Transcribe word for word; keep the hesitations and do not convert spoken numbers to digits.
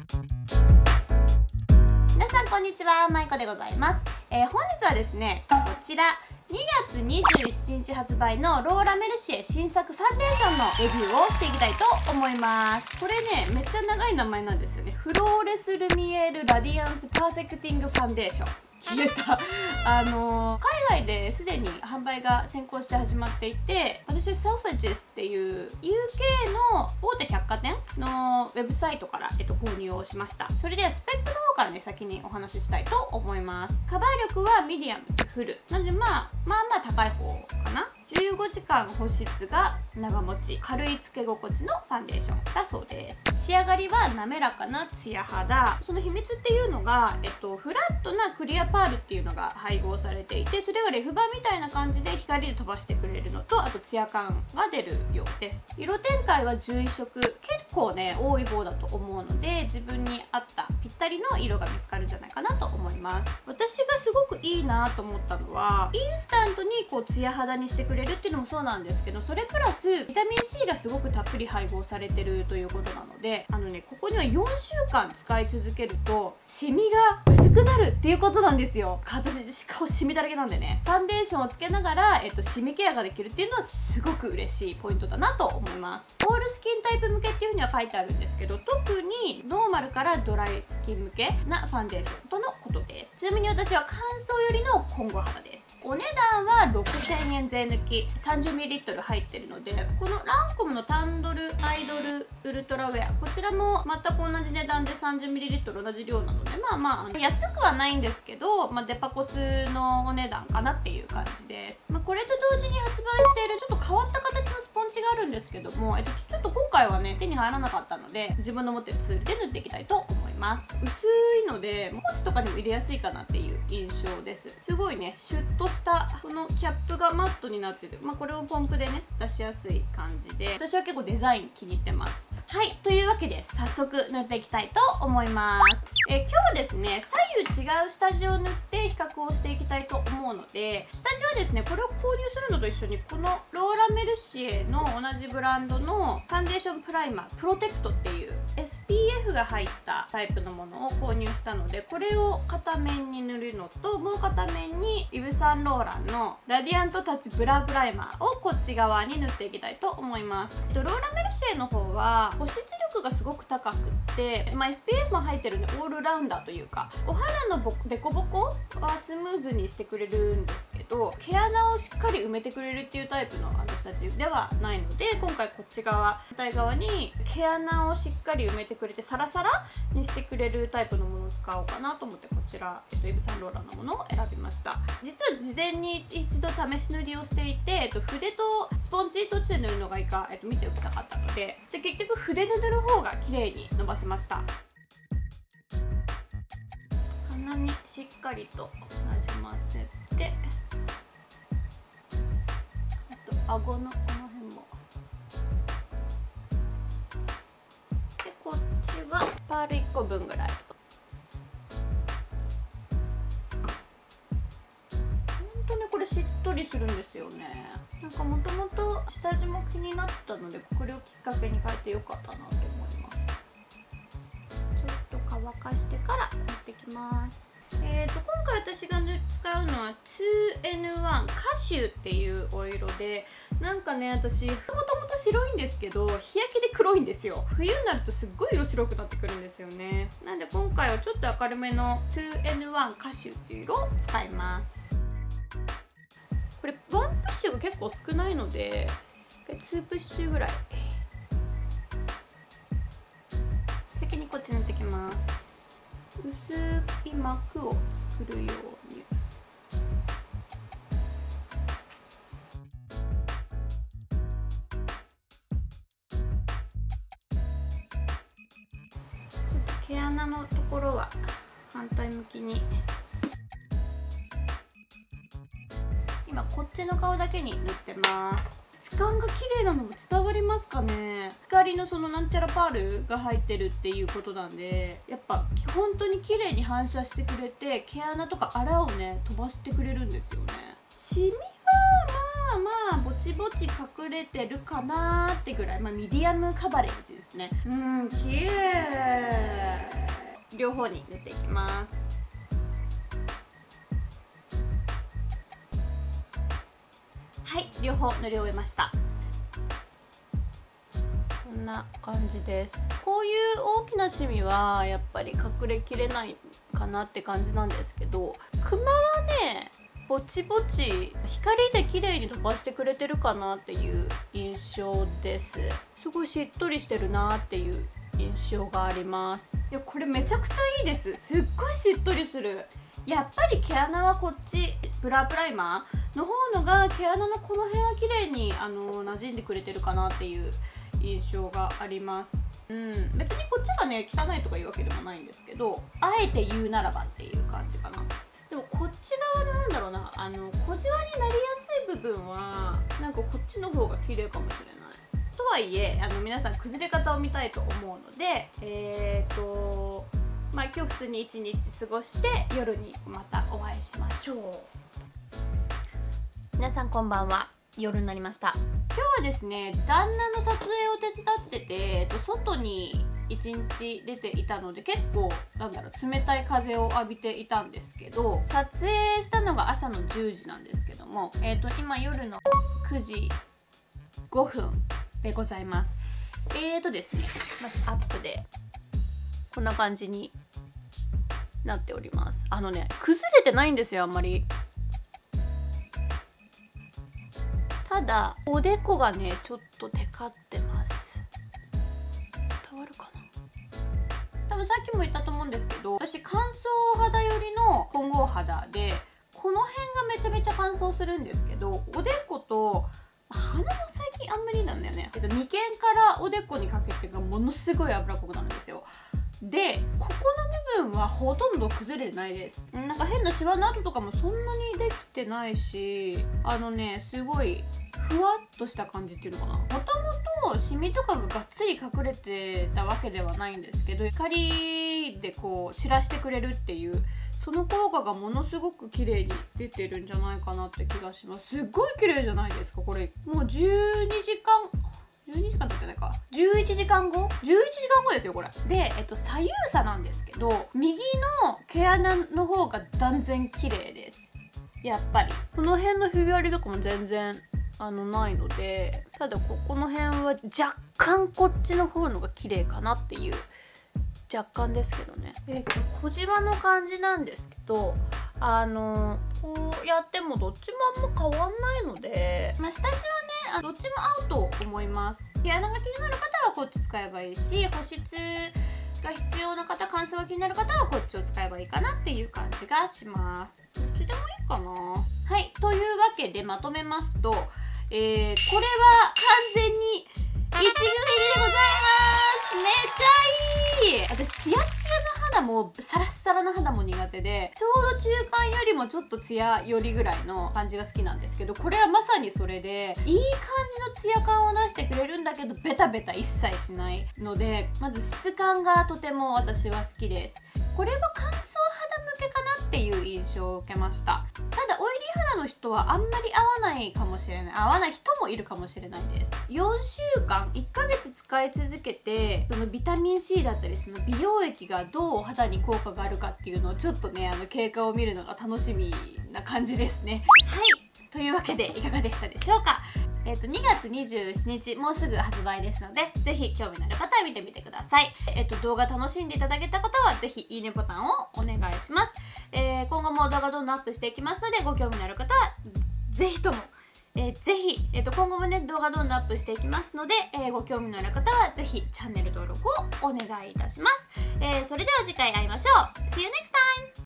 皆さんこんにちは、まいこでございます。えー、本日はですね、こちらにがつにじゅうしちにち発売のローラメルシエ新作ファンデーションのレビューをしていきたいと思います。これね、めっちゃ長い名前なんですよね。フローレスルミエールラディアンスパーフェクティングファンデーション。消えたあのー、海外ですでに販売が先行して始まっていて、私はセルフェジスっていう ユーケー の大手百貨店のウェブサイトから、えっと、購入をしました。それでスペックの方からね先にお話ししたいと思います。カバー力はミディアムフルなので、まあまあまあ高い方かな。じゅうごじかん保湿が長持ち、軽いつけ心地のファンデーションだそうです。仕上がりは滑らかなツヤ肌。その秘密っていうのが、えっと、フラットなクリアパールっていうのが配合されていて、それがレフ板みたいな感じで光で飛ばしてくれるのと、あとツヤ感が出るようです。色展開はじゅういっしょく、結構ね多い方だと思うので、自分に合ったぴったりの色が見つかるんじゃないかなと思います。私がすごくいいなと思ったのは、インスタントにこうツヤ肌にしてくれるっていうのもそうなんですけど、それプラスビタミン C がすごくたっぷり配合されてるということなので、あのねここにはよんしゅうかん使い続けるとシミが薄くなるっていうことなんですよ。私顔シミだらけなんでね、ファンデーションをつけながら、えっと、シミケアができるっていうのはすごく嬉しいポイントだなと思います。オールスキンタイプ向けっていうふうには書いてあるんですけど、特にノーマルからドライスキン向けなファンデーションとのことです。ちなみに私は乾燥よりの混合肌です。お値段はろくせんえん税抜き さんじゅうミリリットル 入ってるので、このランコムのタンドルアイドルウルトラウェア、こちらも全く同じ値段で さんじゅうミリリットル 同じ量なので、まあまあ安くはないんですけど、まあ、デパコスのお値段かなっていう感じです。まあ、これと同時に発売しているちょっと変わった形のスポンジがあるんですけども、えっと、ちょっと今回はね手に入らなかったので、自分の持ってるツールで塗っていきたいと思います。薄いのでポーチとかにも入れやすいかなっていう印象です。すごいねシュッとしたこのキャップがマットになってて、まあ、これをポンプでね出しやすい感じで、私は結構デザイン気に入ってます。はい、というわけで早速塗っていきたいと思います。え今日はですね左右違う下地を塗って比較をしていきたいと思うので、下地はですねこれを購入するのと一緒にこのローラメルシエの同じブランドのファンデーションプライマープロテクトっていう エスピーエフ が入ったタイプのものを購入したので、これを片面に塗るのと、もう片面にイヴ・サンローランのラディアントタッチブラプライマーをこっち側に塗っていきたいと思います。ローラメルシエの方は保湿力がすごく高くって、まあ、エスピーエフ も入ってるんでオールラウンダーというか、お肌のボデコボコはスムーズにしてくれるんですけど、毛穴をしっかり埋めてくれるっていうタイプのあの下地ではないので、今回こっち側反対側に毛穴をしっかり埋めてくれてサラサラにしてくれるタイプのものを使おうかなと思って、こちら、えっと、イヴ・サンローランのものを選びました。実は事前に一度試し塗りをしていて、えっと、筆とスポンジどっちで塗るのがいいか、えっと、見ておきたかったので、で結局筆で塗る方が綺麗に伸ばせました。鼻にしっかりとなじませて、あと顎のこの辺も。でこっちはパールいっこぶんぐらい。これしっとりするんですよね。なんかもともと下地も気になったので、これをきっかけに変えてよかったなと思います。ちょっと乾かしてから塗っていきます。えーと今回私が使うのは ツーエヌワン カシュっていうお色で、なんかね私もともと白いんですけど日焼けで黒いんですよ。冬になるとすっごい色白くなってくるんですよね。なんで今回はちょっと明るめの ツーエヌワン カシュっていう色を使います。これワンプッシュが結構少ないのでツープッシュぐらい。先にこっち塗ってきます。薄い膜を作るように。ちょっと毛穴のところは反対向きに。今こっちの顔だけに塗ってます。質感が綺麗なのも伝わりますかね。光のそのなんちゃらパールが入ってるっていうことなんで、やっぱ本当に綺麗に反射してくれて、毛穴とかあらをね飛ばしてくれるんですよね。シミはまあまあぼちぼち隠れてるかなーってぐらい、まあミディアムカバレッジですね。うん、綺麗。 両方に塗っていきます。はい、両方塗り終えました。こんな感じです。こういう大きなシミはやっぱり隠れきれないかなって感じなんですけど、クマはねぼちぼち光で綺麗に飛ばしてくれてるかなっていう印象です。すごいしっとりしてるなっていう印象があります。いやこれめちゃくちゃいいです。すっごいしっとりする。やっぱり毛穴はこっちブラープライマーの方のが毛穴のこの辺は綺麗にあの馴染んでくれてるかなっていう印象があります。うん、別にこっちがね汚いとかいうわけでもないんですけど、あえて言うならばっていう感じかな。でもこっち側のなんだろうな、あの小じわになりやすい部分はなんかこっちの方が綺麗かもしれない。とはいえあの皆さん崩れ方を見たいと思うので、えーとまあ今日普通に一日過ごして夜にまたお会いしましょう。皆さんこんばんは。夜になりました。今日はですね旦那の撮影を手伝ってて、えっと、外に一日出ていたので結構なんだろう冷たい風を浴びていたんですけど、撮影したのが朝のじゅうじなんですけども、えっと今夜のくじごふんでございます。えーとですねまずアップでこんな感じになっております。あのね崩れてないんですよあんまり。ただおでこがねちょっとテカってます。伝わるかな。多分さっきも言ったと思うんですけど、私乾燥肌寄りの混合肌でこの辺がめちゃめちゃ乾燥するんですけど、おでこと鼻も最近あんまりなんだよね。けど眉間からおでこにかけてがものすごい脂っこくなるんですよ。でここの部分はほとんど崩れてないです。なんか変なシワの跡とかもそんなにできてないし、あのねすごいふわっとした感じっていうのかな。もともとシミとかががっつり隠れてたわけではないんですけど、光でこう散らしてくれるっていうその効果がものすごく綺麗に出てるんじゃないかなって気がします。すっごい綺麗じゃないですかこれ。もうじゅうにじかんじゅうにじかん経ってないか、じゅういちじかんごじゅういちじかんごですよこれで。えっと左右差なんですけど、右の毛穴の方が断然綺麗です。やっぱりこの辺のひび割りとかも全然あのないので、ただここの辺は若干こっちの方のが綺麗かなっていう若干ですけどね。えっと小じわの感じなんですけど、あのこうやってもどっちもあんま変わんないので、まあ、下地はねあどっちも合うと思います。毛穴が気になる方はこっち使えばいいし、保湿が必要な方、乾燥が気になる方はこっちを使えばいいかなっていう感じがします。どっちでもいいかな。はい、というわけでまとめますと、えー、これは完全にいちぐみでございます。めっちゃいい。私ツヤツヤの肌もサラッサラの肌も苦手で、ちょうど中間よりもちょっとツヤ寄りぐらいの感じが好きなんですけど、これはまさにそれでいい感じのツヤ感を出してくれるんだけどベタベタ一切しないので、まず質感がとても私は好きです。これは乾燥肌向けかなっていう印象を受けました。ただオイリー肌の人はあんまり合わないかもしれない、合わない人もいるかもしれないです。よんしゅうかんいっかげつ使い続けて、そのビタミン C だったりその美容液がどうお肌に効果があるかっていうのをちょっとねあの経過を見るのが楽しみな感じですね。はい、というわけでいかがでしたでしょうか。えー、とにがつにじゅうしちにちもうすぐ発売ですので、ぜひ興味のある方は見てみてください。えー、と動画楽しんでいただけた方はぜひいいねボタンをお願いします。えー、今後も動画どんどんアップしていきますので、ご興味のある方はぜひとも、えー、ぜひ、えー、と今後もね動画どんどんアップしていきますので、えー、ご興味のある方はぜひチャンネル登録をお願いいたします。えー、それでは次回会いましょう。See you next time!